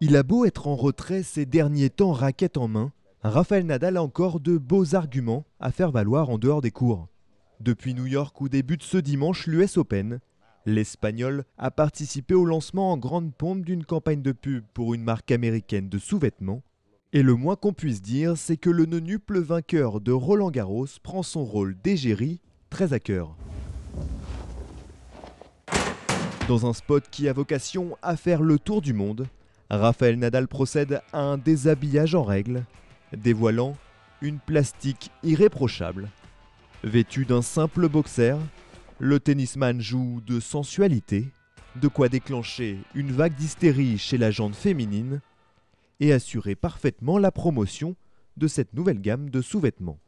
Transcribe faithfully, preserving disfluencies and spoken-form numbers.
Il a beau être en retrait ces derniers temps raquette en main, Rafael Nadal a encore de beaux arguments à faire valoir en dehors des cours. Depuis New York où débute ce dimanche l'U S Open, l'Espagnol a participé au lancement en grande pompe d'une campagne de pub pour une marque américaine de sous-vêtements. Et le moins qu'on puisse dire, c'est que le nonuple vainqueur de Roland-Garros prend son rôle d'égérie très à cœur. Dans un spot qui a vocation à faire le tour du monde, Rafael Nadal procède à un déshabillage en règle, dévoilant une plastique irréprochable. Vêtu d'un simple boxer, le tennisman joue de sensualité, de quoi déclencher une vague d'hystérie chez la gente féminine et assurer parfaitement la promotion de cette nouvelle gamme de sous-vêtements.